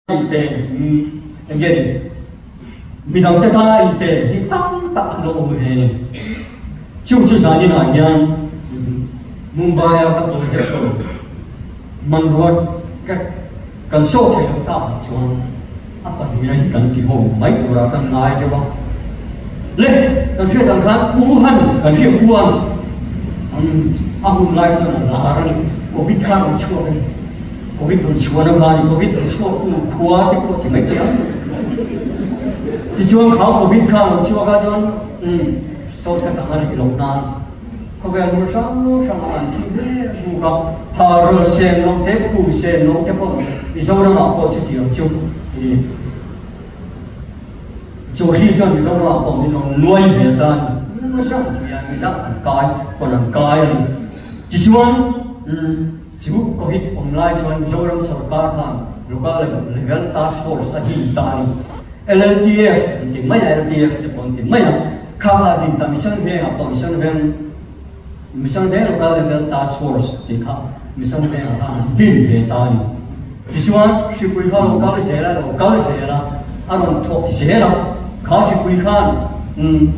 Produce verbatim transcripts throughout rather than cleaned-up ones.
Ipen again midang tata ipen ni tang tak lo he chu chu sa ni na hian Mumbai ka to se ko manruat ka kan so the ta chuan apa ni ai kan ti ho mai tu ra kan ngai te ba le kan se kan khan Wuhan kan se Wuhan an ahun lai kan la ran covid khan chuan Covid pun chuan khan Covid pun chuan ku khua te ko chi mai te ti chuan khau Covid khan chuan ka chuan um so ta ta ngai lo na ko ve mu sang sang an thi le mu ka ha ro sen long te phu sen long te ko mi so na ma ko chi ti chu ni chu hi chuan mi so na ko mi long nuai ve tan ma sang ti ya mi sang an kai ko lan kai ti chuan um Jibu Covid online chuan Zoram Sarkar khan local level task force again tani L L T F ti mai L L T F ti pon ti mai kha kha din ta mission ve a mission ve mission ve local level task force ti kha mission ve a din ve tani ti chuan shipui kha local se la local se la aron thok se la kha shipui khan um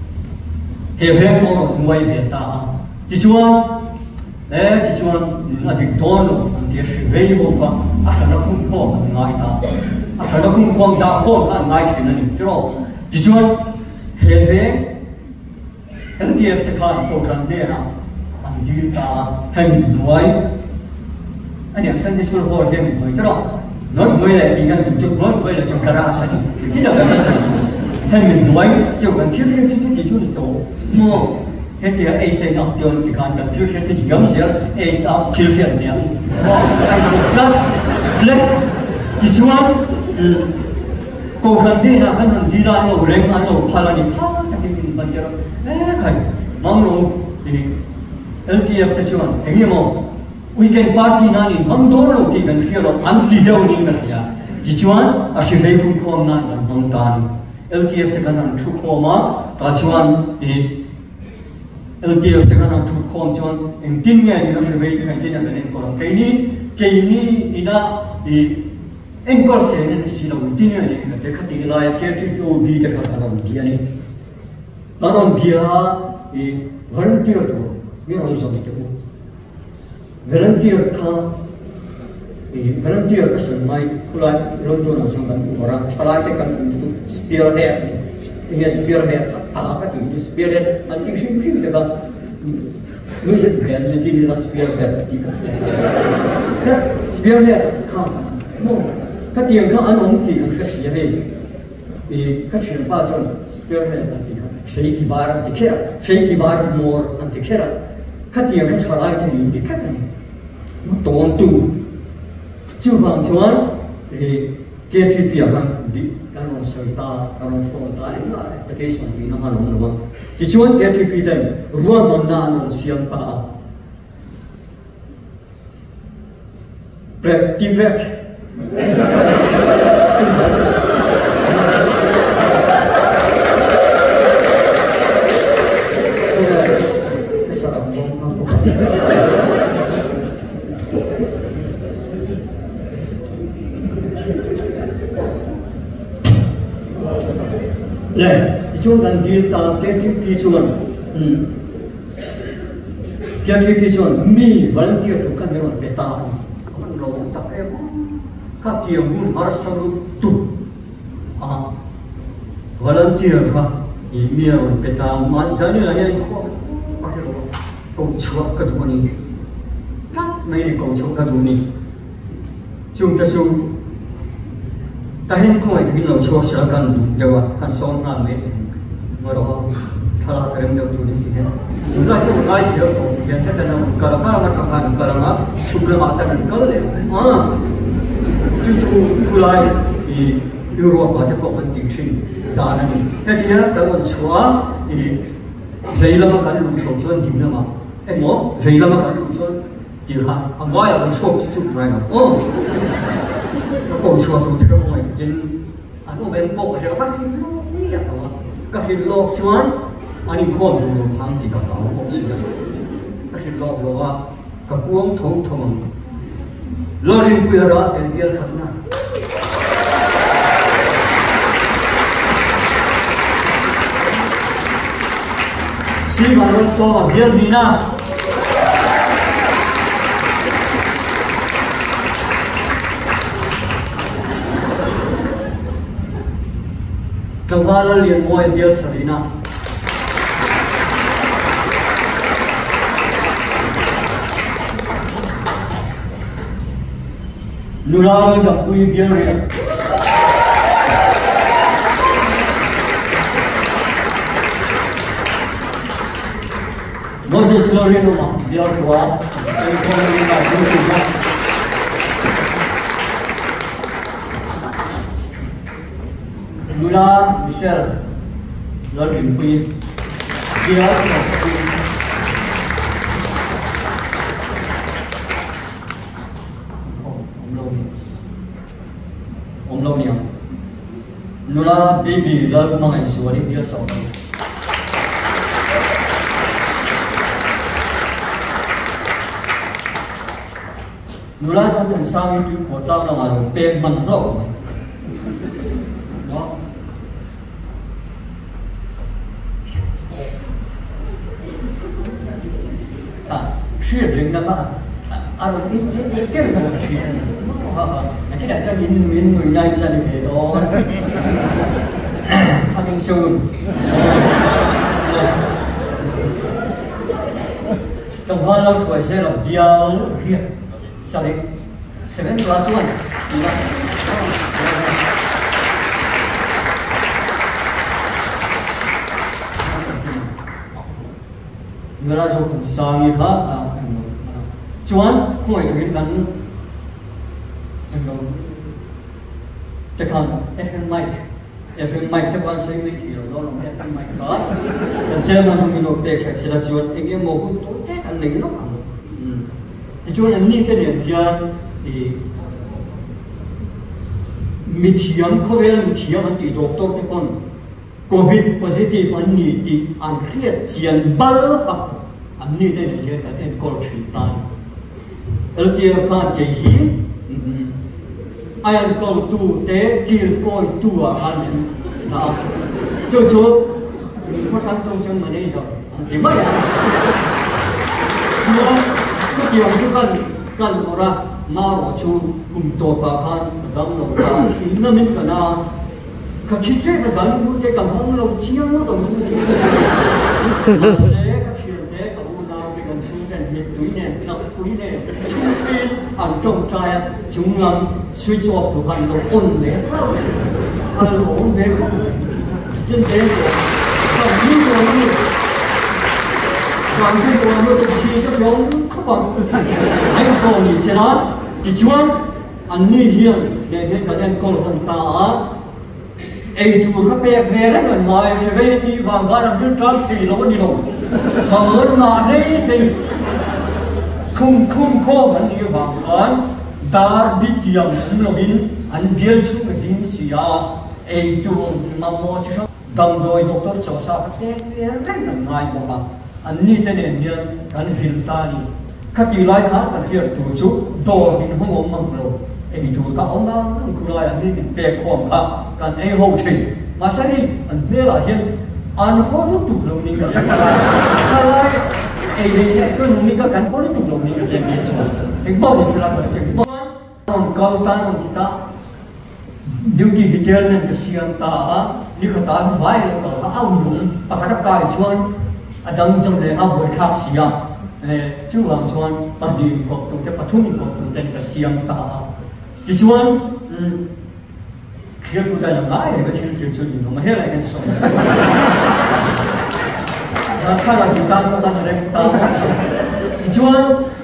he ve or nuai ve ta ti chuan eh ti chuan a dik ton an ti shi vei ho ka a sa na khum kho ngai ta a sa na khum khom da kho ka ngai thina ni tro ti chuan he ve L T F te khan ko khan ne na an di ta han nuai ani ang san dismal ho de mi mai tro noi noi le ti gan tu chuk noi noi le chuk kara sa ni ki na ga sa ni han nuai chuk an thiu thiu chi chi ki chu ni to mo Hết thì ai sẽ ngọc tiền thì còn gặp thiếu thì gấm sẽ ai sao thiếu tiền nhỉ? Anh cũng rất lên chỉ chuan cô khăn đi là khăn khăn đi ra lâu lên ăn lâu pha là đi pha cái gì mình bận rồi ấy cái mong rồi thì L T F ta chuan anh em mo weekend party na ni mong đó lâu thì gần kia rồi ăn gì đâu ni gần kia chỉ chuan à sẽ lấy cũng không nan gần mong tan L T F ta cần ăn chúc khô mà ta chuan thì L T F te kana thu khom chon en tin nge ni na shwe te kan tin na nen ko ke ni ke ni ina i en ko se ne si lo tin nge ni te khati la ya ke ti to bi te ka kana ti ani tanon bia i volunteer to ni ro so te ko volunteer ka i volunteer ka san mai khulai london na so ban ora chala te kan tu spearhead ini spearhead ala ka ti spearhead an ti shim shim te ba nu je ben je ti ni la spearhead ti ka spearhead ka no ka ti ka an ong ti ka shi he e ka chen ba chon spearhead an ti ka shei ki bar an ti kera shei ki bar more an ti kera ka ti ka chala ti ni ka ta mu ton tu chu hang chuan e ke ti pi han di kanon soita kanon phone ta ina application ti na halong no ti chuan ke ti pi ten ruan mon na non siam pa prek ti vek le ti chuan kan dir ta ke ti pi chuan um ke ti pi chuan mi volunteer to kan ron beta man lo ta e ka ti mun har sam tu a volunteer ka i mi ron beta man sa ni la hen ko pa ke lo ko chua ka tu ni ka mai ni ko chua ka tu ni chung ta chung ta hen ko ai tin lo chua sa kan jawa kan son na me tin maro thala karem da tu ni ti hen ula chu ngai se ko ti hen ta na kala kala ma ta kan kala na chukra ma ta kan kal le a chu chu kulai i Europe ma ta ko kan ti chin da na ni he ti ya ta kon chua i veila ma kan lu chua chuan ti na ma e mo veila ma kan lu chuan ti ha a ma ya kan chok chi chu mai na o ko chua tu te ko mai tin an o ben po se ka ni lo ni ya ma ka hi lo chuan ani khom tu lo phang ti ka la ko si na ka hi lo lo wa ka puang thong thong lo rin pu ra te dial khat na si mà nó so mà biết đi na cầm ba là liền môi biết sao đi na nula gặp quý biết rồi Moses Lorino mà biar quá tôi không đi vào trong trường học Lula Michelle Lorino quý biar quý ông lâu ông lâu nhiều Lula baby Lula mang ảnh số đi biar sáu Nula sang thành sang itu kota orang ada payment lo, no? Ah, chuyện gì đó ha? À, rồi cái cái cái cái là một chuyện, cái này cho mình mình người này là được hết thôi. Coming soon. Trong hoa lâu rồi sẽ là dial riêng. Sorry, seven plus one. Người ta dùng thần sang như thế à, chuan không phải thực hiện gắn anh nói chắc hẳn ép em mic ép em mic chắc bạn sẽ nghĩ thì đó là ép em mic đó làm sao mà mình nộp tiền sẽ sẽ là chuan anh em một cũng tốt hết anh lính nó không thì chúng ta nhìn thấy điểm dân thì mình thiam không phải là mình thiam anh thì doctor thì còn covid positive anh nhìn thì anh khiết chiến bao pháp anh nhìn thấy điểm dân là em có chuyện tan ở đây là cái gì ai ăn có tu tế kia coi tu à anh nào cho cho mình phát thanh trong chân mà đây rồi thì mấy à chúa chút nhiều chút cần cần có ra mà ở chú cùng tổ bà khan đâm lòng ra thì nó mình cả na các chị chơi mà sáng muốn chơi cầm hông lòng chiêu nó đồng chung chơi là sẽ các chuyện thế cả u nào thì cần chung đèn nhiệt túi nè nắp túi nè chung chơi ăn trong trai chúng làm suy sụp thuộc hành động ổn đấy ăn ổn đấy không nhân thế rồi còn như rồi toàn trên toàn luôn thì cho xuống không bằng anh còn gì sẽ nói thì chuan anh đi hiền để hiện cái em còn hơn ta ấy tu các bé bé đấy người ngoài sẽ về đi vào ga làm những trang thì nó đi đâu mà muốn mà đấy thì không không khó vẫn đi vào anh dar bị tiêm cũng là bin anh biết chứ cái gì gì à ấy tu mà mua chứ đầm đôi doctor cho sao các bé bé đấy người ngoài một cái anh đi tới đền hiền anh phiền ta đi các kỳ lai khác anh phiền tu chú đồ mình không ôm mầm rồi ấy tu các ông đó không cứ lai anh đi mình bè khoang khác cần ấy hậu trình mà sao đi anh biết là hiền anh có lúc tục lòng mình cả cái lai ấy đi này tôi nói mình các anh có lúc tục lòng mình cái gì biết chưa ấy bao nhiêu là cái chuyện ông cao ta ông kita điều gì thì chơi nên cái siang ta đi khởi ta phải là cái ông đúng và cái cái chuyện Adang trong lễ học buổi khác xí à, chú hoàng chuan bản địa quốc tổ chức bắt thung quốc tổ tên cái xiang ta, chỉ chuan khi phụ đại làm lại cái chuyện chuyện chuyện gì nó mà hết lại cái số, thằng khác là chúng ta có thằng này chúng ta, chỉ chuan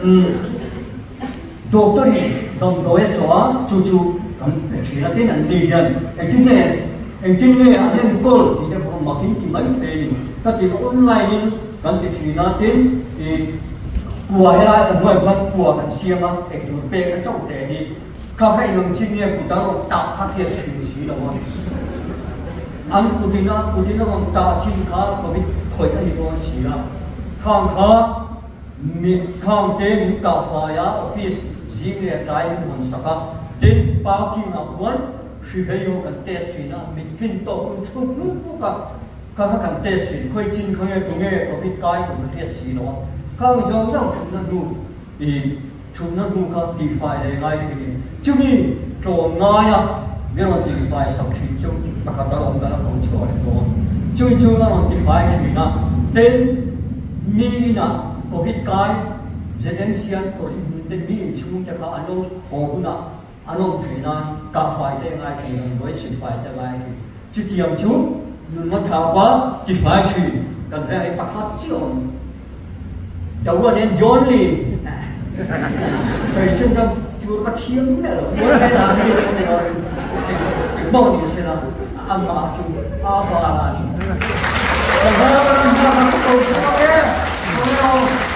doctor đi đồng đội cho chú chú cầm cái chuyện là tên anh đi hiện, anh tin nghe, anh tin nghe anh em call thì để có mặc tin thì mấy thế các chị online kan ti china tin e bùa hay là người vẫn bùa kan xiêm á để tụi bé cái trong thế đi các cái用经验不当打他的情绪了嘛anh cụ tin á cụ tin á bằng ta chim cá có biết thổi cái gì đó xí á thằng cá mình thằng thế mình tạo phải á office riêng là cái mình hoàn sắc á đến bao kỳ nào quấn khi hay có cái test china mình tin to cũng chung lúc lúc cả ข้าข้ากันเตะสิค่อยจินเขาเงี้ยตรงเงี้ยก็พิการก็ไม่เรียกสีเนาะข้าไม่ชอบเจ้าชุดนั้นดูอีชุดนั้นดูเขาตีไฟเลยง่ายทีนี้จุดนี้โจมง่ายอ่ะเมื่อเราตีไฟสักทีจุดมาขัดตลอดตลอดของช่วยโดนจุดจุดนั้นเราตีไฟทีนี้นะเต้นมีนะก็พิการเจเดนเซียนตัวนี้เต้นมีชุ่มจะเขาอันนู้นโหกุนะอันนู้นทีนั้นกาไฟได้ง่ายทีนั้นด้วยสิไฟได้ง่ายทีจุดเดียวจุดนุ่นมาถามว่าตีไฟทีกันแรกประคับจิ๋วแต่ว่าเนี่ยย้อนเลยใส่เสื้อกันจูกระเทียมเนี่ยหรอวันไหนทำไม่ได้เลยบอกนี่สินะอันมาจูอาบาลานี่แต่ว่าเราทำตัวชอบเองเรา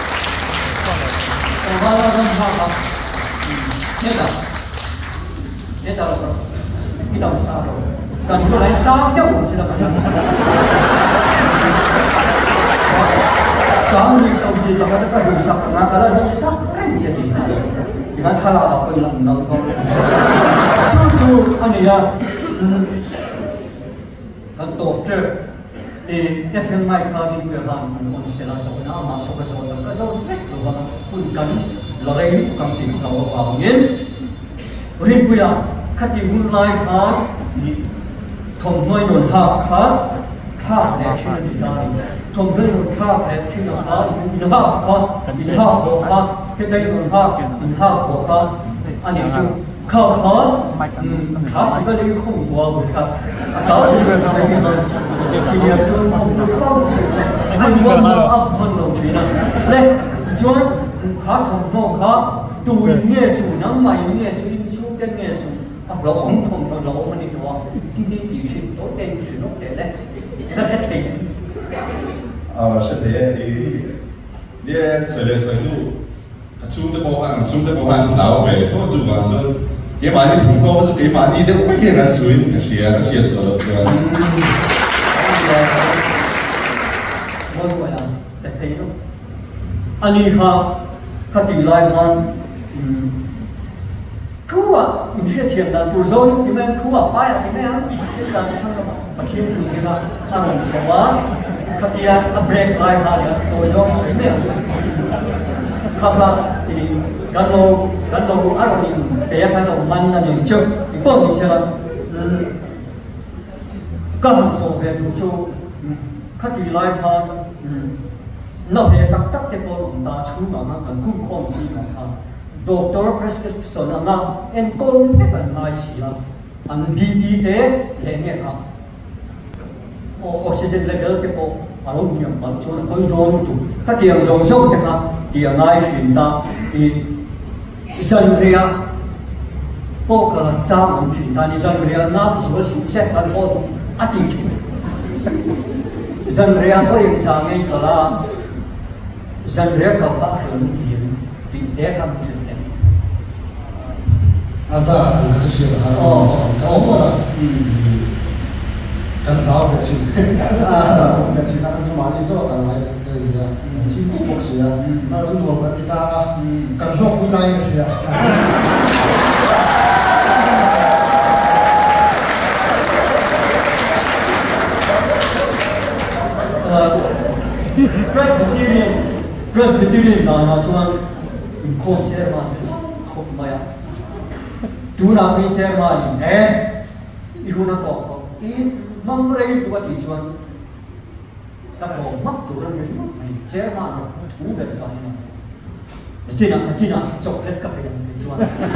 แต่ว่าเราทำแบบเนี่ยจ้ะเนี่ยจ้ะเราพี่น้องสาวกันก็เลยสาวเจ้าสินะกันสาวนี่สาวดีแล้วก็ดูสักนะก็เลยสักเร่งเสียทีที่นั่นถ้าเราเอาไปลงเราก็จู่ๆอันนี้นะกันตกเจอเอเอฟเอ็มไอคาร์ดิเพื่อทำมันเสียแล้วสองนะมาสองก็สองก็สองเฟกตัวมันปุ่นกันเราได้ทุกคำที่เราเอาเงี้ยริบเบียขัดที่บุญไล่ขาดทงน้อยหนุนหักขาดขาดแดดชื่อดีได้ทงด้วยหนุนขาดแดดชื่อขาดอินหักขาดอินหักหัวขาดแค่ใจหนุนหักอินหักหัวขาดอันนี้ชื่อข้าวขาดขาสิก็เลยคงตัวเหมือนครับต่อที่เป็นอะไรที่มันสิ่งที่ชวนมันดูเข้าอันว่ามันอัพมันลงชีนะเลยชวนขาทงโม่ขาตัวเงี้ยสูน้ำใหม่เงี้ยสูชุ่มกันเงี้ยสูเราของทงเราเรามันนี่ตัวที่นี่กี่ชิ้นโต๊ะเต็มชิ้นโต๊ะเต็มเลยนั่นแค่ถึง啊，是的，你你随来随去，住得不慢，住得不慢，老肥，拖住嘛，说起码你挺多，不是起码你得不给人睡，那些那些做了是吧？ 我我呀，来陪侬。อันนี้ครับคติหลายคนคู่อ่ะมันเชื่อเทียมนะตัวเราที่แม่คู่อ่ะไปอ่ะที่แม่เชื่อใจฉันก็มาเที่ยวอยู่ที่นั่นถ้ามันเชื่อว่าคติอ่ะเบรกหลายคนเนี่ยตัวเราสวยไหมข้าข้ากันเรากันเราอะไรนี่เดี๋ยวกันเรามันนั่นเองจุดอีกพวกนี้เชื่อกันโซ่เบดูจูคติหลายคนนับเหตุตักเตปอลตาชูมาฮะกันคุ้มครองสีมาฮะด็อกเตอร์เพรสคริปชั่นนั่นเอ็นกอลเฟกันนายสีละอันบีบีเตะเด็กเนี่ยครับออกซิเจนเลเวลเตปออารมณ์ยังมันชวนไปโดนตุถ้าที่ยังส่งส่งเตะครับที่ยังนายสีตาอีซันเรียพวกกระจายมันสีตานี่ซันเรียน่าจะว่าสิ่งเสกกันหมดอาทิตย์ซันเรียเขายังสั่งให้กระ dân rẻ cầu phá hưởng tiền bị té không chuyện này à sao anh có chuyện là anh có có một là cần tháo về chuyện à cái chuyện anh chúng mình cho cần lại đây là chuyện cũng một sự à chúng tôi cần kita cần học cái này cái gì à Presbyterian Presbyterian là nó chuan khôn chairman khôn maya tu na mi chairman eh ihu na ko ko i mang rei tu ti chuan ta ko mak tu ra ni chairman tu be sa ni china china chocolate ka pe ni chuan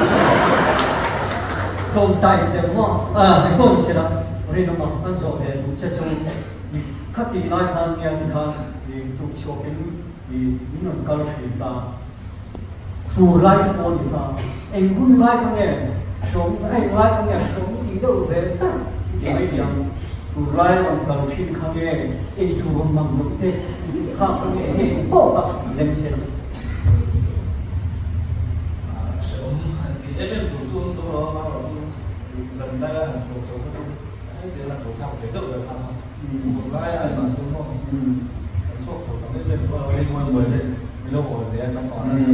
kon tai de mo à kon sira ri no ma an so e tu cha chu khát thì nói khăn nghe thì khăn thì tụi cho cái thì những người cao thì ta phù lại cái con thì ta anh cũng lại không nghe sống anh lại không nghe sống thì đâu về thì mấy thì anh phù lại bằng cao thì không nghe anh thu bằng bằng một thế khác không nghe nghe bộ bạc lên xem sống thì em em đủ xuống số đó bao là xuống dần đây là hàng số số cái trong cái đấy là cầu thang để tự được hàng một lại ai mà xuống không số số cái bên số đó bên ngoài mới lên lâu rồi để xong còn là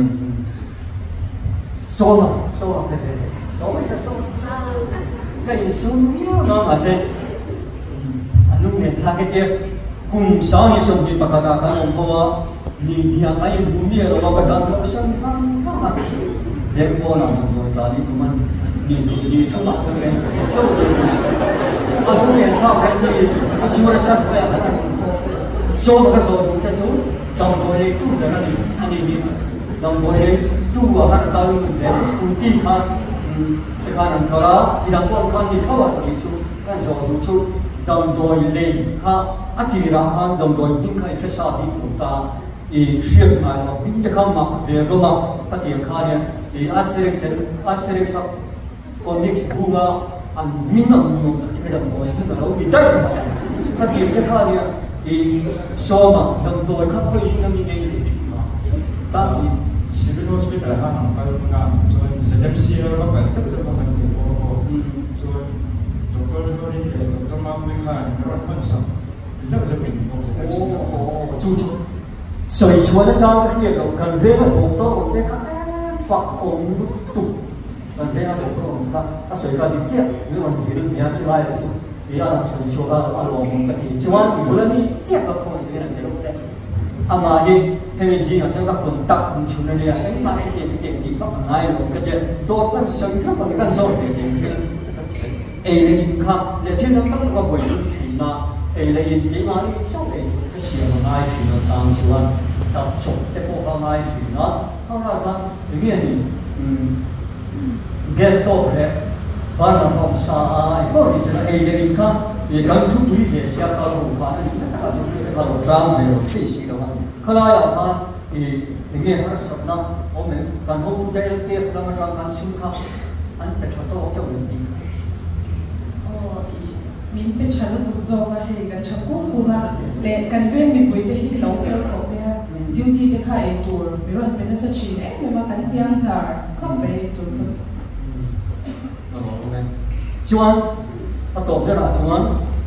số mà số mà cái cái số cái số cái số nhiều nó mà sẽ anh lúc này thay cái kia cùng sáng như sông đi bạc đà cái ông thua nhìn nhà ai bún bia rồi mà cái đó sân hăng hăng để cô làm một người ta đi tụi mình đi đi đi trong mặt thôi em sau đó anh cũng nhận ra cái gì cái gì mà sắc vậy số cái số cái số đồng đội đấy tu để anh anh đi đồng đội đấy tu ở hàng tàu để scooty khác cái khả năng đó đi làm quan quan đi tháo vào đi xuống cái số đủ số đồng đội lên khác anh đi ra hàng đồng đội những cái phải sao đi cũng ta i ship mà nó biết chắc không mà về rồi mà phát triển khai này i asterisk asterisk còn những cái bunga anh mình làm nhiều cái đồng đội cái đó bị tết phát triển cái khai này i số mà đồng đội khác thôi những cái gì mà ta bị civil hospital ha nằm cái nga rồi dân sĩ ở các bạn rất rất là nhiều rồi doctor rồi doctor mà mới khai nó rất quan trọng rất rất nhiều ồ chú chú sợi chúa cho cho cái việc cần về là bộ tôi một cái khác phật ổn tục cần về là bộ tôi một cái ta sợi cái gì chứ nếu mà mình phải nhà chưa lại rồi thì là sợi chúa là alo một cái gì chứ anh thì lần này chết là không thể là cái lúc đấy à mà gì hay gì ở trong các quần tập chúng này là cái mà cái gì cái gì các bạn ai một cái gì tôi cần sợi rất là cái rồi để để thế ấy là khác để thế nó bắt đầu bởi chuyện mà ấy là cái mà đi trong ấy cái gì mà ai chuyện nó trang chuan tập chụp cái bộ phim ai chuyện nó không là cái cái gì guest of đấy bạn làm ông sa ai có gì là ấy là cái khác thì cần thu đuổi về xem cái hồng phan này tất cả chúng cái cái đồ trang này rồi thế gì đó không ai là ha thì nghe hết sạch nó ông này cần hôm tôi đây tiếp là mà trang khán sinh khác anh phải cho tôi cho mình đi mình biết chả được tục do cái hệ gần chả cũng cũng là để cần viên mình với cái hình lâu phèo khẩu bè duty để khai tour mình luôn bên đó chỉ đấy mình mà cần biang đar không bè tour chứ chuan à tổ biết là chuan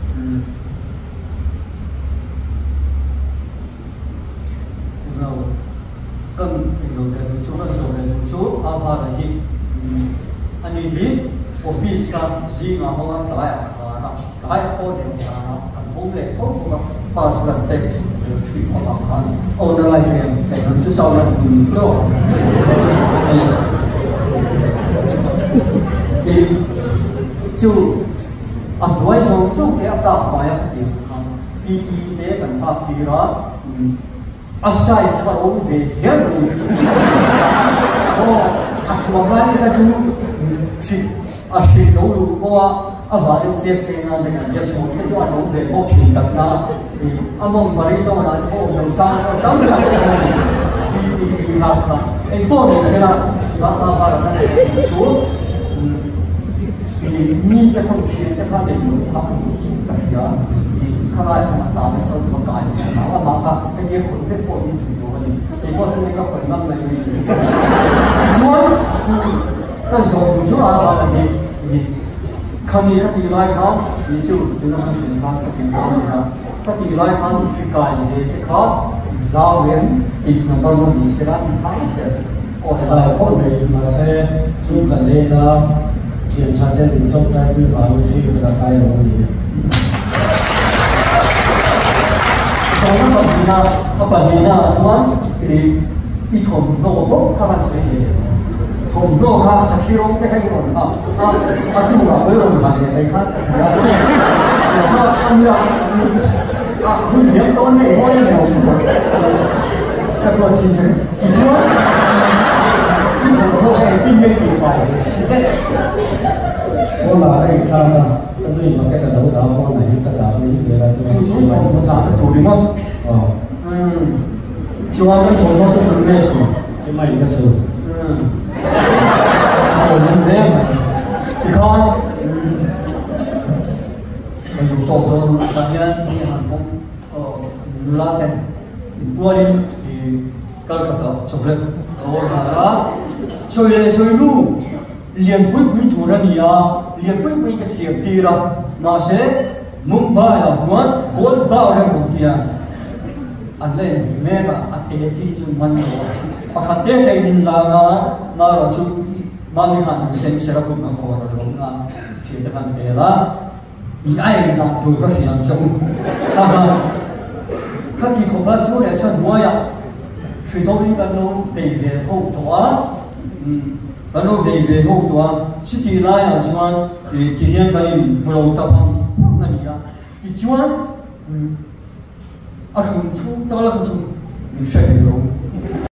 rồi cần hiểu được chú là số này chú à và là gì anh ấy biết office ka gì mà họ ăn cái cái ôn điểm là thành phố lệ phố của các pass lần tết truy phong bằng khăn ôn lại xem để thằng chú sau là đó thì chú à đuôi trong trong cái áp đặt phải là gì đi đi để cần phát đi đó asai sẽ ôn về xem rồi ô à chú mà lại cái chú chỉ à chỉ đâu luôn qua à và điều chế chế na để cái chuyện cái chỗ anh ông về bốc chuyện đặt na à mong mà đi xong là thì ông đầu sang ông đóng lại cái đi đi đi học ha em bỏ đi xem là và à và là cái chỗ thì mi cái phong chuyện cái khác để mình tham cái đó thì khai lại mà tạo cái sau mà cài nó là mà khác cái kia khởi phát bỏ đi đủ rồi thì bỏ đi cái khởi năng này chúa cái số của chúa à và là gì khăn đi khăn đi lại khăn đi chú chú nó chuyển khăn khăn tiền khăn đi khăn đi lại khăn chỉ cài để cái khăn lao đến thì nó bao nhiêu mình sẽ làm sáng được ở tại khối này mà sẽ chú cần lên đó triển khai đến những trong trái quy vào thì là trái đồng gì sau đó còn thì là các bạn nhìn là xuống thì ít thùng nổ bốc các bạn thấy gì thùng nổ khác sẽ khi ông cái cái còn à à à chú là với ông thầy này khác là nó tham gia à hưng hiệp tôi này hơi nhiều chứ các con chính thức chỉ chưa ít thùng nổ hay kinh nghiệm thì phải con là cái sao là cái gì mà cái trận đấu đó con này cái trận đấu gì là chú chú thùng một sản đủ đúng không ờ ừ chú ăn cái thùng nó cho mình nghe rồi cái mày cái sự ừ ở bên đây thì con mình đủ tổ tôn cá nhân như Hàn Quốc ở Latin Pualin thì các các các trong lên rồi là rồi là rồi lu liền quý quý thủ ra nhỉ liền quý quý cái xiềng tì ra mà sẽ Mumbai là muốn cố bao ra một tiền anh lên mẹ mà anh tiền chi dùng mình rồi và khát tiền cái mình là mà là chú mà mình hành xem sẽ là cũng mà có là đúng là chuyện thế này là những ai là đủ các hiện trong à các kỳ khổng là số này sân mua ya suy tố đến gần nó về về hậu tòa gần nó về về hậu tòa city lai là chứ thì chỉ hiện cái một đầu tập hàng quốc ngành gì thì chuan à không chúng ta là không chúng mình sẽ hiểu